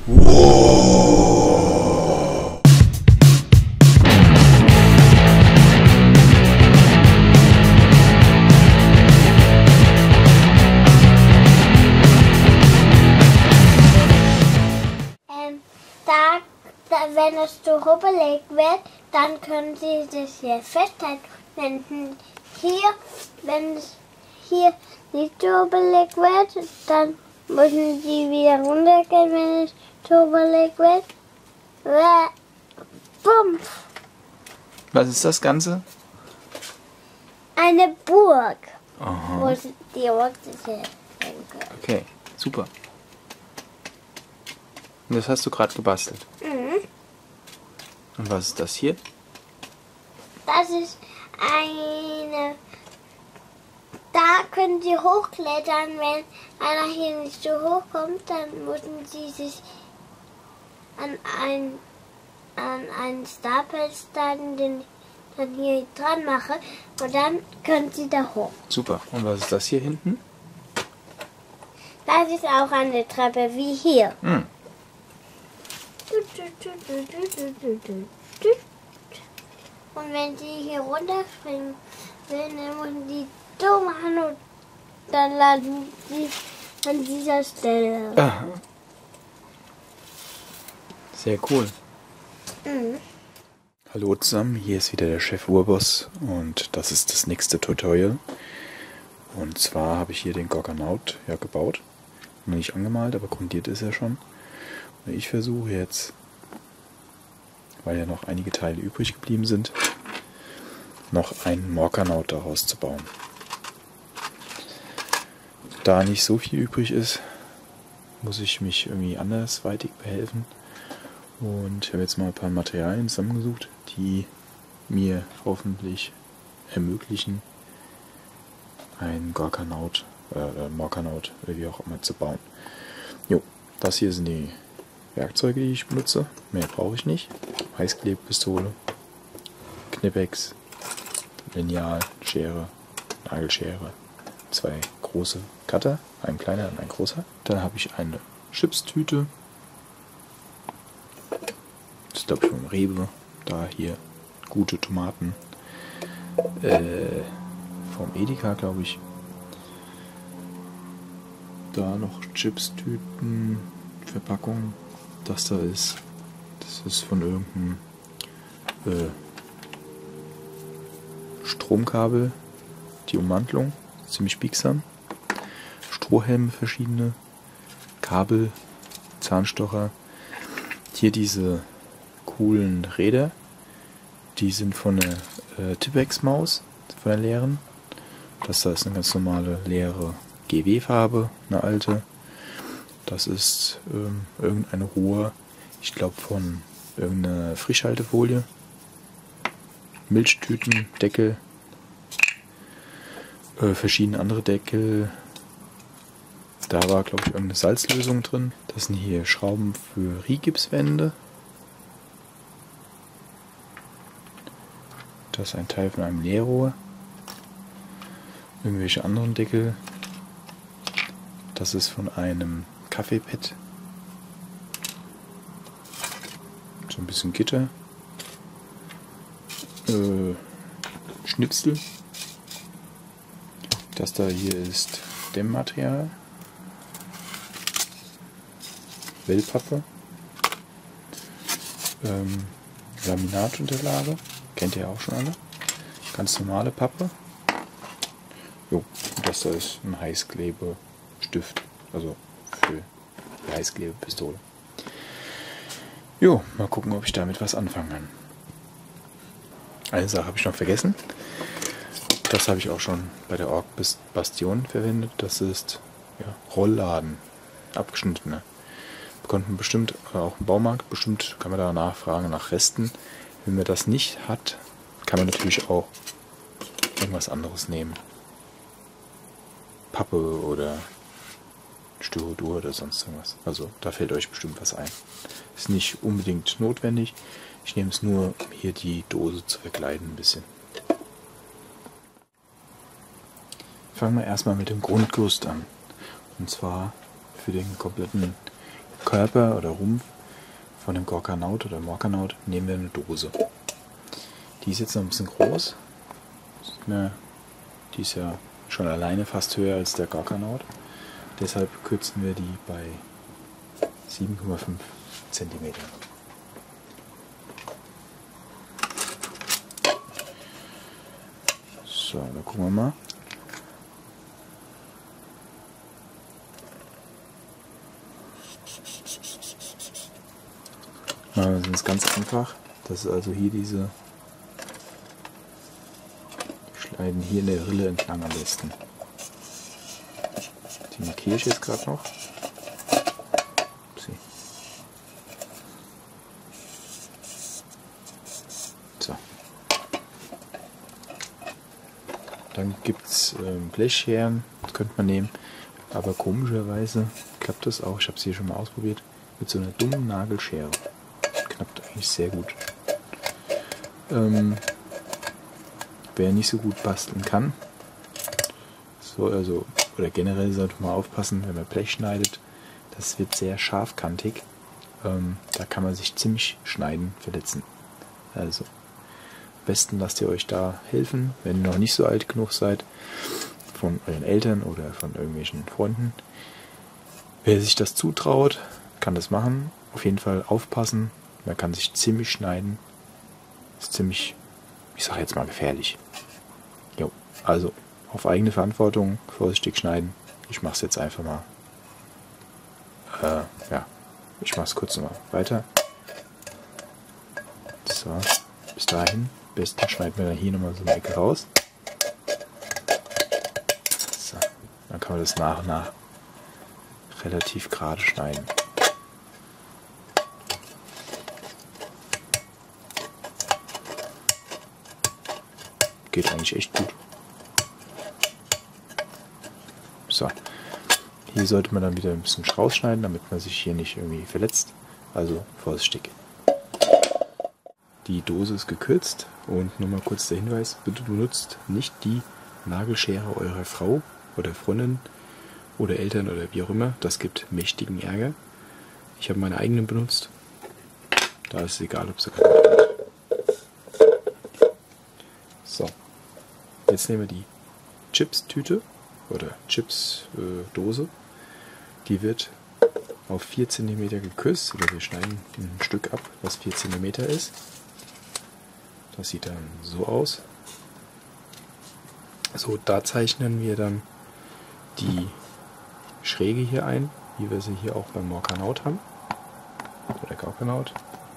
Wow. Wenn es so rubbelig wird, dann können Sie das hier festhalten. Wenn es hier nicht so rubbelig wird, dann müssen Sie wieder runtergehen, wenn es so rubbelig wird. Bumm! Was ist das Ganze? Eine Burg. Aha. Wo die Orte sind. Okay, super. Und das hast du gerade gebastelt. Mhm. Und was ist das hier? Das ist eine... Da können Sie hochklettern. Wenn einer hier nicht so hoch kommt, dann müssen Sie sich an einen Stapel dann hier dran machen. Und dann können Sie da hoch. Super. Und was ist das hier hinten? Das ist auch eine Treppe wie hier. Hm. Und wenn Sie hier runterspringen will, dann müssen Sie so machen und dann landen Sie an dieser Stelle. Ah. Sehr cool. Mhm. Hallo zusammen, hier ist wieder der Chef Urboss und das ist das nächste Tutorial. Und zwar habe ich hier den Gorkanaut gebaut. Noch nicht angemalt, aber grundiert ist er schon. Und ich versuche jetzt, weil ja noch einige Teile übrig geblieben sind, noch einen Morkanaut daraus zu bauen. Da nicht so viel übrig ist, muss ich mich irgendwie andersweitig behelfen. Und ich habe jetzt mal ein paar Materialien zusammengesucht, die mir hoffentlich ermöglichen, einen Gorkanaut, Morkanaut, wie auch immer, zu bauen. Jo, das hier sind die Werkzeuge, die ich benutze. Mehr brauche ich nicht. Heißklebepistole, Knipex, Lineal, Schere, Nagelschere, 2 große Cutter, ein kleiner und ein großer. Dann habe ich eine Chipstüte. Das ist, glaube ich, vom Rewe. Da hier gute Tomaten. Vom Edeka, glaube ich. Da noch Chipstüten, Verpackung. Das da ist. Das ist von irgendeinem Stromkabel. Die Ummantelung. Ziemlich biegsam. Strohhelme verschiedene. Kabel. Zahnstocher. Hier diese coolen Räder. Die sind von der Tipex-Maus. Von der leeren. Das da ist eine ganz normale leere GW-Farbe. Eine alte. Das ist irgendein Rohr. Ich glaube von irgendeiner Frischhaltefolie. Milchtüten, Deckel. Verschiedene andere Deckel. Da war, glaube ich, irgendeine Salzlösung drin. Das sind hier Schrauben für Rigipswände. Das ist ein Teil von einem Leerrohr. Irgendwelche anderen Deckel. Das ist von einem Kaffeepad. So ein bisschen Gitter. Schnitzel. Das da hier ist Dämmmaterial. Wellpappe. Laminatunterlage. Kennt ihr auch schon alle. Ganz normale Pappe. Jo, und das da ist ein Heißklebestift. Also für die Heißklebepistole. Jo, mal gucken, ob ich damit was anfangen kann. Eine Sache habe ich noch vergessen. Das habe ich auch schon bei der Ork Bastion verwendet. Das ist Rollladen. Abgeschnittene. Bekommt man bestimmt auch im Baumarkt. Bestimmt kann man da nachfragen nach Resten. Wenn man das nicht hat, kann man natürlich auch irgendwas anderes nehmen. Pappe oder Styrodur oder sonst irgendwas. Also da fällt euch bestimmt was ein. Ist nicht unbedingt notwendig. Ich nehme es nur, um hier die Dose zu verkleiden ein bisschen. Fangen wir erstmal mit dem Grundgerüst an. Und zwar für den kompletten Körper oder Rumpf von dem Gorkanaut oder Morkanaut nehmen wir eine Dose. Die ist jetzt noch ein bisschen groß. Die ist ja schon alleine fast höher als der Gorkanaut. Deshalb kürzen wir die bei 7,5 cm. So, da gucken wir mal. Das ist ganz einfach. Das ist also hier diese. Die schneiden hier in der Rille entlang am besten. Die markiere ich jetzt gerade noch. Upsi. So. Dann gibt es Blechscheren, das könnte man nehmen. Aber komischerweise klappt das auch, ich habe es hier schon mal ausprobiert, mit so einer dummen Nagelschere. Knappt eigentlich sehr gut. Wer nicht so gut basteln kann, oder generell sollte man aufpassen, wenn man Blech schneidet, das wird sehr scharfkantig. Da kann man sich ziemlich verletzen. Also am besten lasst ihr euch da helfen, wenn ihr noch nicht so alt genug seid, von euren Eltern oder von irgendwelchen Freunden. Wer sich das zutraut, kann das machen. Auf jeden Fall aufpassen. Man kann sich ziemlich schneiden. Ist ziemlich, ich sage jetzt mal, gefährlich. Jo, also auf eigene Verantwortung, vorsichtig schneiden. Ich mache es jetzt einfach mal. Ich mache es kurz nochmal weiter. So, bis dahin. Am besten schneiden wir dann hier nochmal so eine Ecke raus. So, dann kann man das nach und nach relativ gerade schneiden. Geht eigentlich echt gut. So, hier sollte man dann wieder ein bisschen rausschneiden, damit man sich hier nicht irgendwie verletzt. Also vorsichtig. Die Dose ist gekürzt und nur mal kurz der Hinweis, bitte benutzt nicht die Nagelschere eurer Frau oder Freundin oder Eltern oder wie auch immer. Das gibt mächtigen Ärger. Ich habe meine eigenen benutzt. Da ist es egal, ob sie kaputt geht. So, jetzt nehmen wir die Chips-Tüte oder Chips-Dose. Die wird auf 4 cm gekürzt, oder wir schneiden ein Stück ab, was 4 cm ist. Das sieht dann so aus. So, da zeichnen wir dann die Schräge hier ein, wie wir sie hier auch beim Morkanaut haben. Oder Gorkanaut.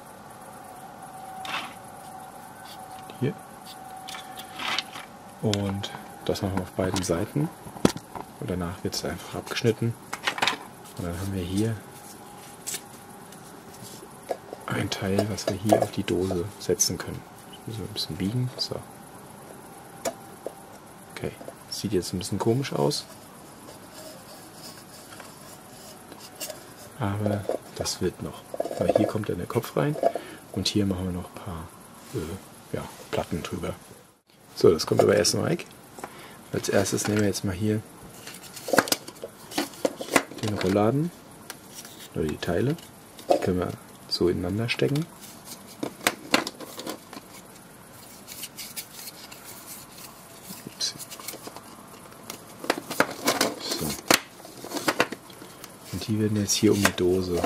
Hier. Und das machen wir auf beiden Seiten. Und danach wird es einfach abgeschnitten. Und dann haben wir hier ein Teil, was wir hier auf die Dose setzen können. Das müssen wir ein bisschen biegen. So. Okay. Sieht jetzt ein bisschen komisch aus. Aber das wird noch. Weil hier kommt dann der Kopf rein. Und hier machen wir noch ein paar Platten drüber. So, das kommt aber erst noch weg. Als erstes nehmen wir jetzt mal hier den Rollladen oder die Teile. Die können wir so ineinander stecken. Ups. So. Und die werden jetzt hier um die Dose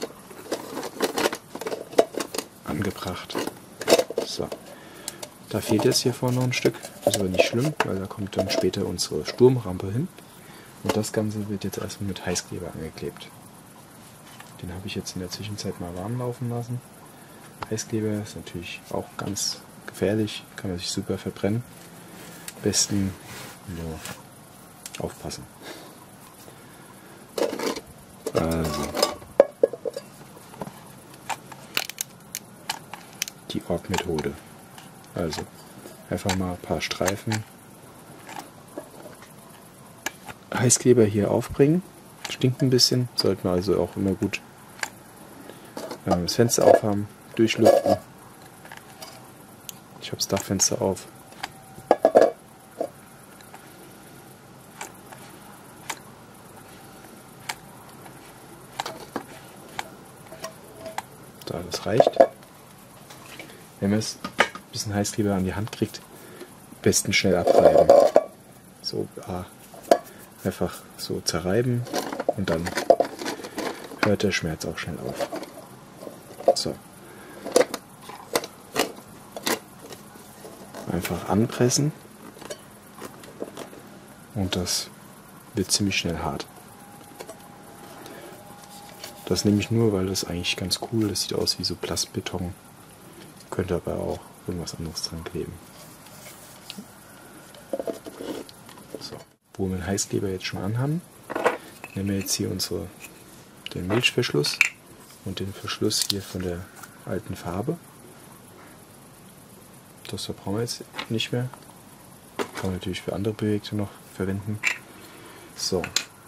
angebracht. So. Da fehlt jetzt hier vorne noch ein Stück. Das ist aber nicht schlimm, weil da kommt dann später unsere Sturmrampe hin. Und das Ganze wird jetzt erstmal mit Heißkleber angeklebt. Den habe ich jetzt in der Zwischenzeit mal warm laufen lassen. Heißkleber ist natürlich auch ganz gefährlich, kann man sich super verbrennen. Am besten nur aufpassen. Also die Org-Methode. Also einfach mal ein paar Streifen Heißkleber hier aufbringen. Stinkt ein bisschen, sollte man also auch immer gut, wenn wir das Fenster aufhaben, durchlüften. Ich habe das Dachfenster auf. Da, das reicht. Wenn man es ein bisschen Heißkleber an die Hand kriegt, am besten schnell abreiben. So, einfach so zerreiben und dann hört der Schmerz auch schnell auf. So. Einfach anpressen und das wird ziemlich schnell hart. Das nehme ich nur, weil das eigentlich ganz cool, das sieht aus wie so Plastbeton. Könnte aber auch irgendwas anderes dran kleben. So. Wo wir den Heißkleber jetzt schon anhaben, nehmen wir jetzt hier den Milchverschluss und den Verschluss hier von der alten Farbe. Das brauchen wir jetzt nicht mehr. Kann man natürlich für andere Projekte noch verwenden. So.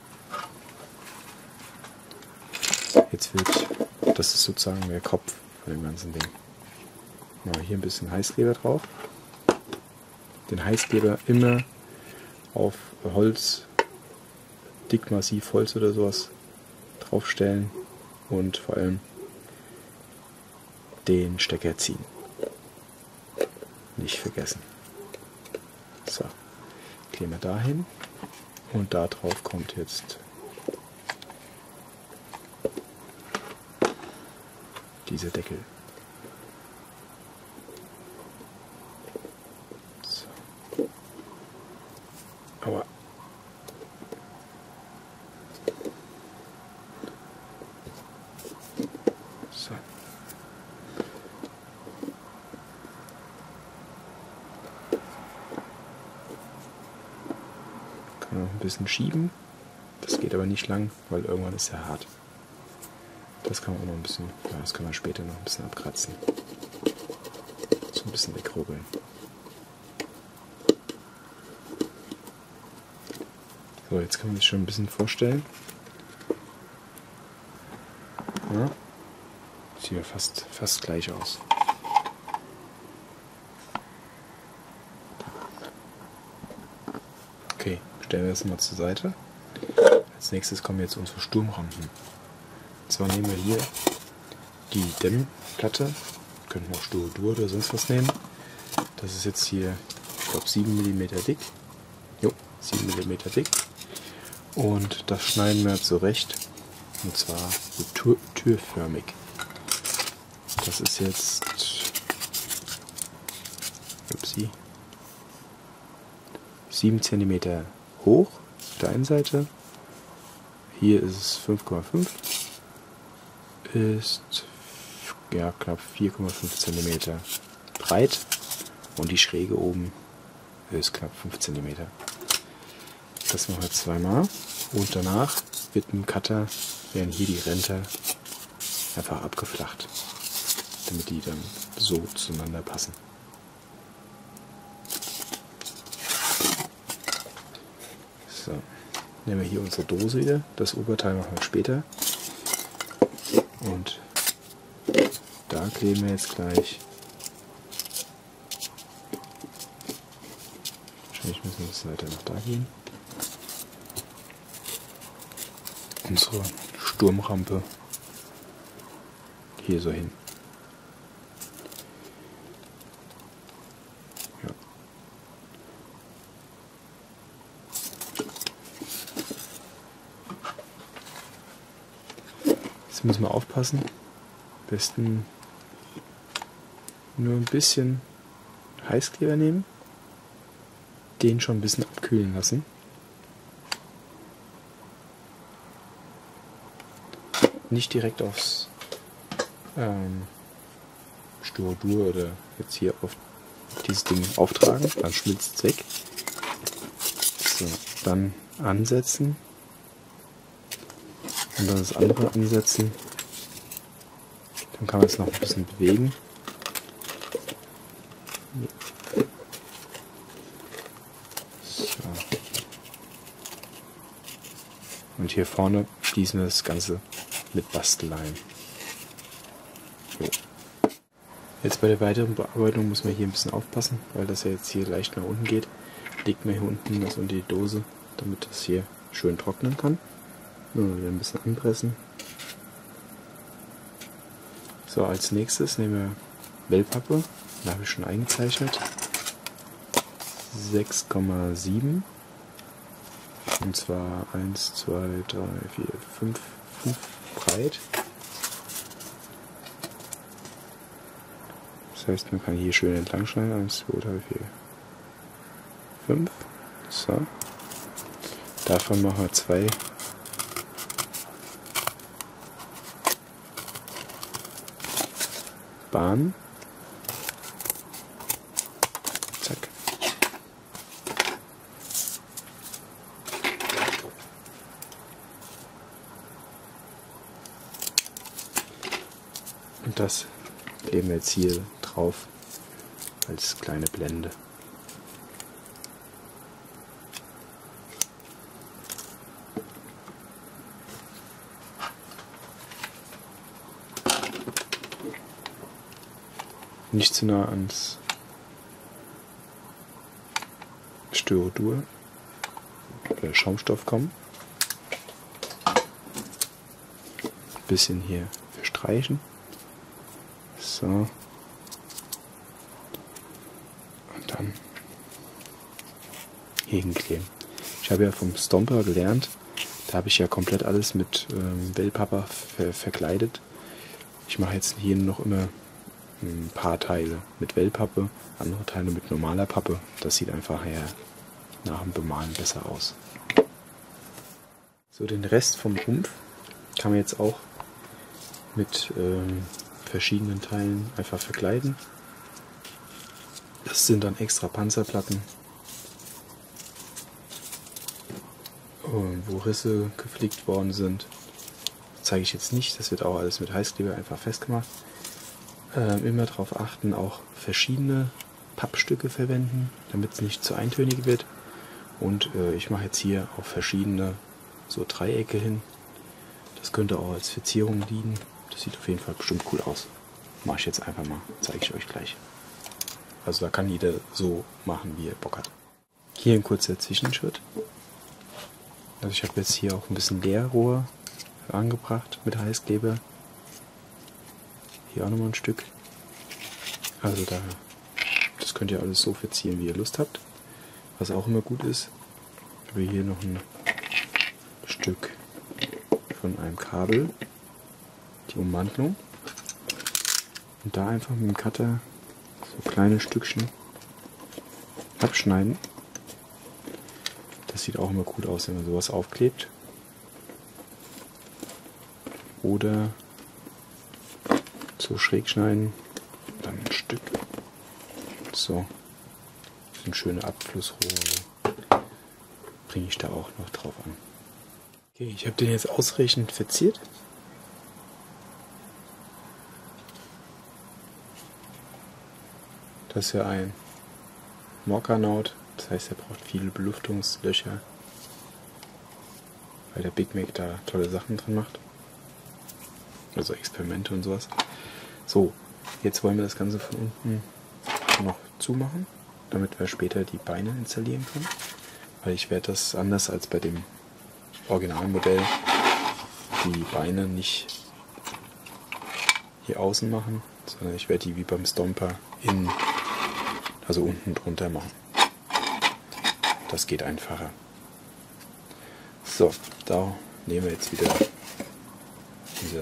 Jetzt das ist sozusagen der Kopf von dem ganzen Ding. Mal hier ein bisschen Heißkleber drauf. Den Heißkleber immer auf Holz, dick massiv Holz oder sowas draufstellen und vor allem den Stecker ziehen. Nicht vergessen. So, kleben wir dahin und da drauf kommt jetzt dieser Deckel. So. Aber so. Kann man noch ein bisschen schieben. Das geht aber nicht lang, weil irgendwann ist er hart. Das kann man auch noch ein bisschen, ja, das kann man später noch ein bisschen abkratzen. So ein bisschen wegrubbeln. So, jetzt kann man sich schon ein bisschen vorstellen. Ja, sieht ja fast gleich aus. Okay, stellen wir das mal zur Seite. Als nächstes kommen jetzt unsere Sturmrampen. Und zwar nehmen wir hier die Dämmplatte, könnten auch Styrodur oder sonst was nehmen. Das ist jetzt hier, ich glaube 7 mm dick. Jo, 7 mm dick. Und das schneiden wir zurecht. Und zwar so türförmig. Das ist jetzt 7 cm hoch auf der einen Seite. Hier ist es 5,5. Ist ja knapp 4,5 cm breit und die Schräge oben ist knapp 5 cm. Das machen wir zweimal und danach wird mit dem Cutter werden hier die Ränder einfach abgeflacht, damit die dann so zueinander passen. So, nehmen wir hier unsere Dose wieder. Das Oberteil machen wir später. Und da kleben wir jetzt gleich. Wahrscheinlich müssen wir das weiter nach da gehen. Unsere Sturmrampe hier so hin. Ja. Jetzt müssen wir aufpassen. Am besten nur ein bisschen Heißkleber nehmen, den schon ein bisschen abkühlen lassen. Nicht direkt aufs Styrodur oder jetzt hier auf dieses Ding auftragen, dann schmilzt es weg. So, dann ansetzen und dann das andere ansetzen. Dann kann man es noch ein bisschen bewegen. So. Und hier vorne schließen wir das Ganze mit Bastelleim. So. Jetzt bei der weiteren Bearbeitung muss man hier ein bisschen aufpassen, weil das ja jetzt hier leicht nach unten geht. Legt man hier unten das unter die Dose, damit das hier schön trocknen kann. Nur wieder ein bisschen anpressen. So, als nächstes nehmen wir Wellpappe. Da habe ich schon eingezeichnet. 6,7. Und zwar 1, 2, 3, 4, 5 breit. Das heißt, man kann hier schön entlang schneiden. 1, 2, 3, 4, 5. So. Davon machen wir 2 Bahnen. Zack. Und das kleben wir jetzt hier drauf als kleine Blende. Nicht zu nah ans Styrodur oder Schaumstoff kommen. Ein bisschen hier verstreichen. So. Und dann hier hinkleben. Ich habe ja vom Stomper gelernt, da habe ich ja komplett alles mit Wellpappe verkleidet. Ich mache jetzt hier noch immer ein paar Teile mit Wellpappe, andere Teile mit normaler Pappe. Das sieht einfach nach dem Bemalen besser aus. So, den Rest vom Rumpf kann man jetzt auch mit verschiedenen Teilen einfach verkleiden. Das sind dann extra Panzerplatten, wo Risse geflickt worden sind. Das zeige ich jetzt nicht, das wird auch alles mit Heißkleber einfach festgemacht. Immer darauf achten, auch verschiedene Pappstücke verwenden, damit es nicht zu eintönig wird. Und ich mache jetzt hier auch verschiedene so Dreiecke hin. Das könnte auch als Verzierung dienen. Das sieht auf jeden Fall bestimmt cool aus. Mache ich jetzt einfach mal, zeige ich euch gleich. Also da kann jeder so machen, wie er Bock hat. Hier ein kurzer Zwischenschritt. Also ich habe jetzt hier auch ein bisschen Leerrohr angebracht mit Heißkleber. Hier auch nochmal ein Stück. Also das könnt ihr alles so verzieren, wie ihr Lust habt. Was auch immer gut ist, habe hier noch ein Stück von einem Kabel, die Ummantelung. Und da einfach mit dem Cutter so kleine Stückchen abschneiden. Das sieht auch immer gut aus, wenn man sowas aufklebt. Oder so schräg schneiden, dann ein Stück. So, sind schöne Abflussrohre. Bringe ich da auch noch drauf an. Okay, ich habe den jetzt ausreichend verziert. Das ist ja ein Mokka-Naut, das heißt, er braucht viele Belüftungslöcher, weil der Big Mac da tolle Sachen drin macht. Also Experimente und sowas. So, jetzt wollen wir das Ganze von unten noch zumachen, damit wir später die Beine installieren können. Weil ich werde das anders als bei dem Originalmodell die Beine nicht hier außen machen, sondern ich werde die wie beim Stomper innen, also unten drunter machen. Das geht einfacher. So, da nehmen wir jetzt wieder diese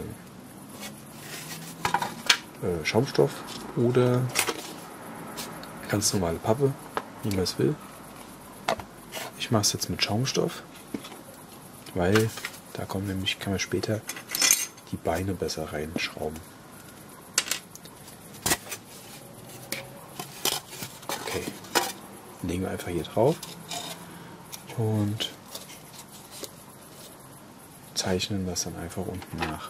Schaumstoff oder ganz normale Pappe, wie man es will. Ich mache es jetzt mit Schaumstoff, weil da kann man später die Beine besser reinschrauben. Okay, legen wir einfach hier drauf und zeichnen das dann einfach unten nach.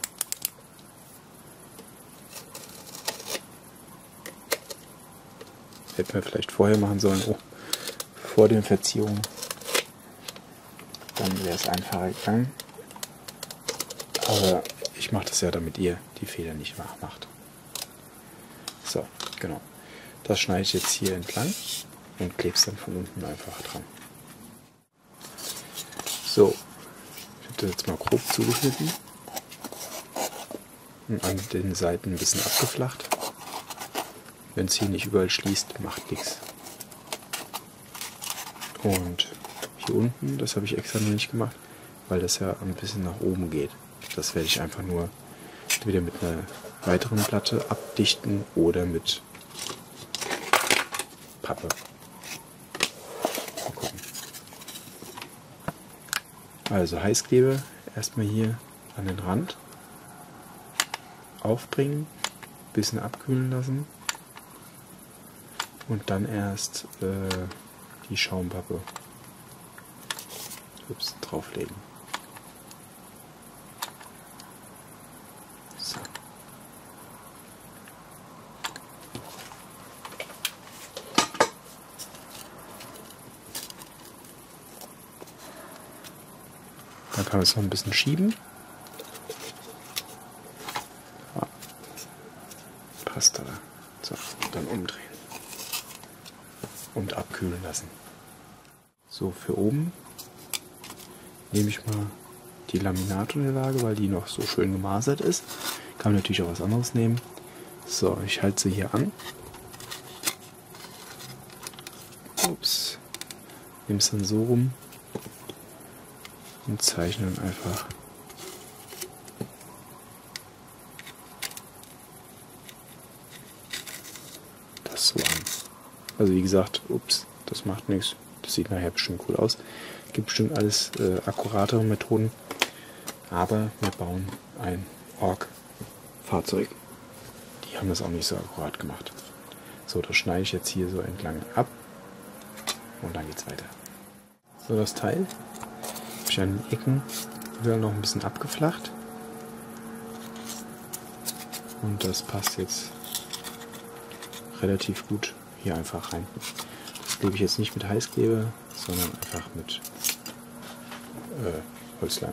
Hätten wir vielleicht vorher machen sollen, vor den Verzierungen. Dann wäre es einfacher gegangen. Aber ich mache das ja, damit ihr die Fehler nicht macht. So, genau. Das schneide ich jetzt hier entlang und klebe es dann von unten einfach dran. So, ich habe das jetzt mal grob zugeschnitten. und an den Seiten ein bisschen abgeflacht. Wenn es hier nicht überall schließt, macht nichts. Und hier unten, das habe ich extra noch nicht gemacht, weil das ja ein bisschen nach oben geht. Das werde ich einfach nur entweder mit einer weiteren Platte abdichten oder mit Pappe. Mal gucken. Also Heißkleber erstmal hier an den Rand aufbringen, bisschen abkühlen lassen und dann erst die Schaumpappe drauflegen. So. Dann kann man es noch ein bisschen schieben. Ja. Passt da. So, dann umdrehen. Und abkühlen lassen. So, für oben nehme ich mal die Laminatunterlage, weil die noch so schön gemasert ist. Kann man natürlich auch was anderes nehmen. So, ich halte sie hier an. Ups. Nehme es dann so rum und zeichne dann einfach das so an. Also wie gesagt, ups, das macht nichts. Das sieht nachher bestimmt cool aus. Gibt bestimmt alles akkuratere Methoden. Aber wir bauen ein Ork-Fahrzeug. Die haben das auch nicht so akkurat gemacht. So, das schneide ich jetzt hier so entlang ab. Und dann geht's weiter. So, das Teil habe ich an den Ecken wieder noch ein bisschen abgeflacht. Und das passt jetzt relativ gut hier einfach rein. Das klebe ich jetzt nicht mit Heißkleber, sondern einfach mit Holzleim.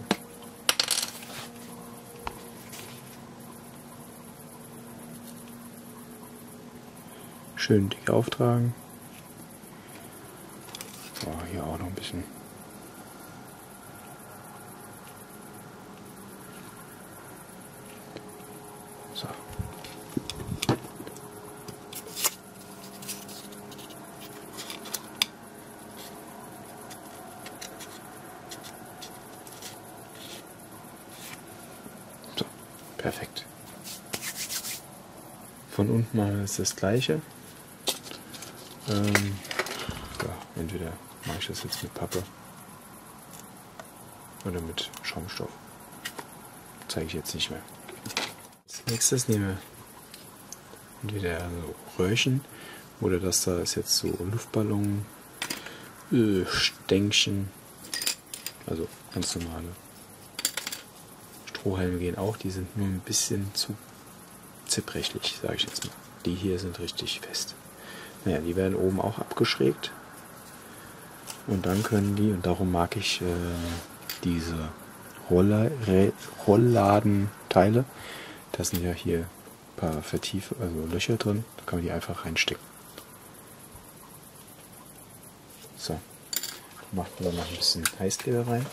Schön dick auftragen. Oh, hier auch noch ein bisschen. So. So, perfekt. Von unten machen wir jetzt das gleiche. Ja, entweder mache ich das jetzt mit Pappe oder mit Schaumstoff. Zeige ich jetzt nicht mehr. Als nächstes nehme ich entweder so Röhrchen oder das da ist jetzt so Luftballon, Stängchen, also ganz normale Strohhalme gehen auch, die sind nur ein bisschen zu zerbrechlich, sage ich jetzt mal. Die hier sind richtig fest. Naja, die werden oben auch abgeschrägt und dann können die, und darum mag ich diese Rollladenteile, da sind ja hier ein paar also Löcher drin, da kann man die einfach reinstecken. So, macht man dann noch ein bisschen Heißkleber rein.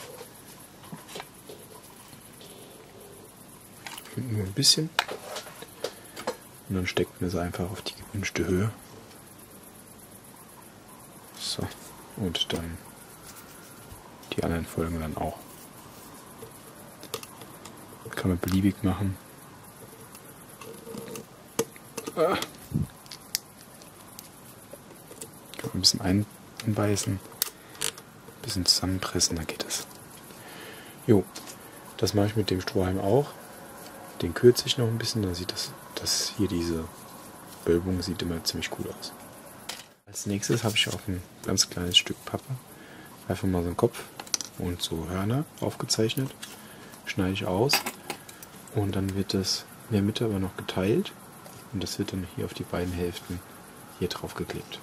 Nur ein bisschen. Und dann steckt man es einfach auf die gewünschte Höhe. So, und dann die anderen folgen dann auch. Kann man beliebig machen. Kann man ein bisschen einbeißen, ein bisschen zusammenpressen, dann geht das. Jo, das mache ich mit dem Strohhalm auch. Den kürze ich noch ein bisschen, dann sieht das hier diese Wölbung sieht immer ziemlich cool aus. Als nächstes habe ich auf ein ganz kleines Stück Pappe einfach mal so einen Kopf und so Hörner aufgezeichnet. Schneide ich aus und dann wird das in der Mitte aber noch geteilt und das wird dann hier auf die beiden Hälften hier drauf geklebt.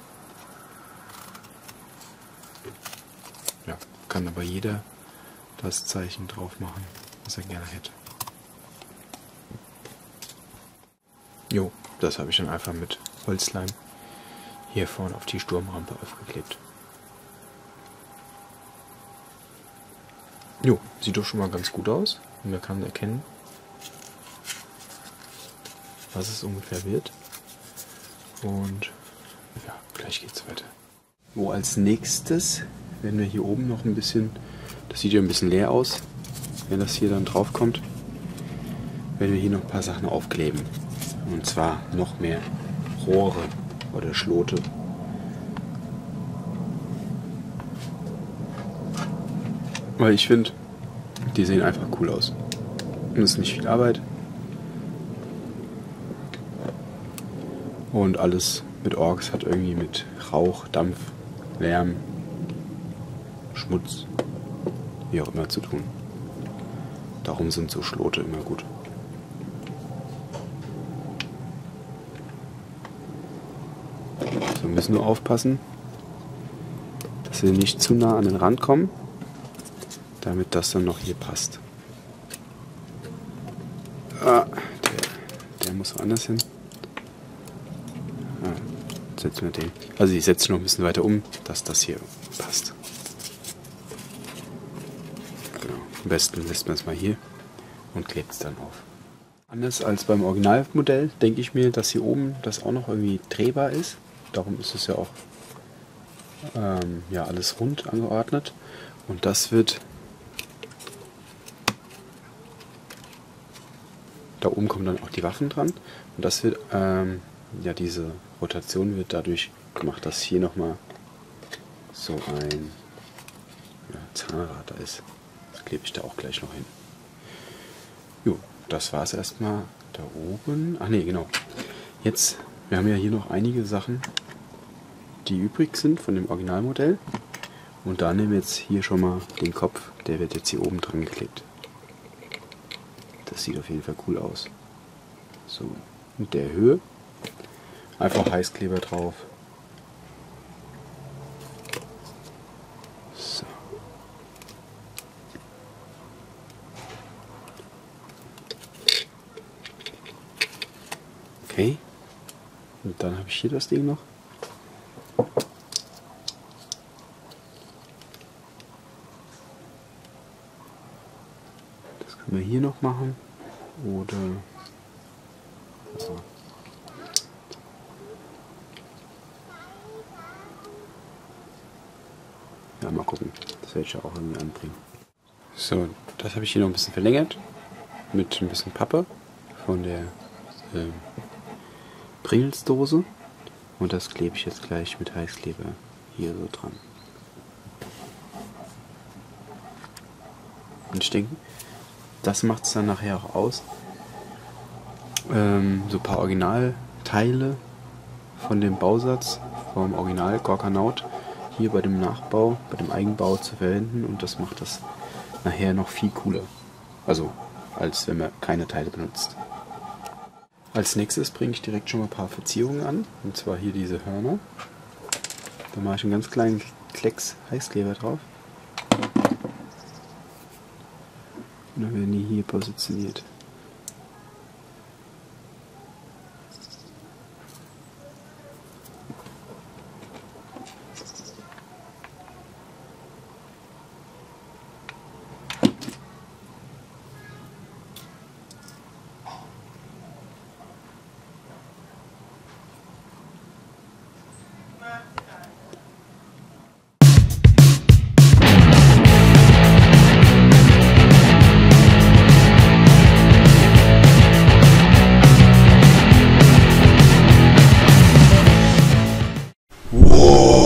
Ja, kann aber jeder das Zeichen drauf machen, was er gerne hätte. Jo, das habe ich dann einfach mit Holzleim hier vorne auf die Sturmrampe aufgeklebt. Jo, sieht doch schon mal ganz gut aus. Und man kann erkennen, was es ungefähr wird. Und ja, gleich geht's weiter. So, als nächstes werden wir hier oben noch ein bisschen, das sieht ja ein bisschen leer aus, wenn das hier dann drauf kommt, werden wir hier noch ein paar Sachen aufkleben. Und zwar noch mehr Rohre oder Schlote. Weil ich finde, die sehen einfach cool aus. Und es ist nicht viel Arbeit. Und alles mit Orks hat irgendwie mit Rauch, Dampf, Lärm, Schmutz, wie auch immer zu tun. Darum sind so Schlote immer gut. So, wir müssen nur aufpassen, dass wir nicht zu nah an den Rand kommen, damit das dann noch hier passt. Ah, der muss woanders hin. Ah, setzen wir den. Also ich setze noch ein bisschen weiter um, dass das hier passt. Genau. Am besten lässt man es mal hier und klebt es dann auf. Anders als beim Originalmodell denke ich mir, dass hier oben das auch noch irgendwie drehbar ist. Darum ist es ja auch ja, alles rund angeordnet. Und das wird... Da oben kommen dann auch die Waffen dran. Und das wird, ja, diese Rotation wird dadurch gemacht, dass hier nochmal so ein Zahnrad da ist. Das klebe ich da auch gleich noch hin. Jo, das war es erstmal da oben. Ach nee, genau. Jetzt, wir haben ja hier noch einige Sachen, die übrig sind von dem Originalmodell. Und da nehmen wir jetzt hier schon mal den Kopf, der wird jetzt hier oben dran geklebt. Das sieht auf jeden Fall cool aus. So, mit der Höhe. Einfach Heißkleber drauf. So. Okay. Und dann habe ich hier das Ding noch. Das können wir hier noch machen. Oder... Also. Ja, mal gucken. Das werde ich ja auch irgendwie anbringen. So, das habe ich hier noch ein bisschen verlängert. Mit ein bisschen Pappe von der Pringles-Dose. Und das klebe ich jetzt gleich mit Heißkleber hier so dran. Und ich denke, das macht es dann nachher auch aus. So ein paar Originalteile von dem Bausatz vom Original Gorkanaut hier bei dem Nachbau, bei dem Eigenbau zu verwenden, und das macht das nachher noch viel cooler. Also, als wenn man keine Teile benutzt. Als nächstes bringe ich direkt schon mal ein paar Verzierungen an, und zwar hier diese Hörner. Da mache ich einen ganz kleinen Klecks Heißkleber drauf. Und dann werden die hier positioniert. Whoa!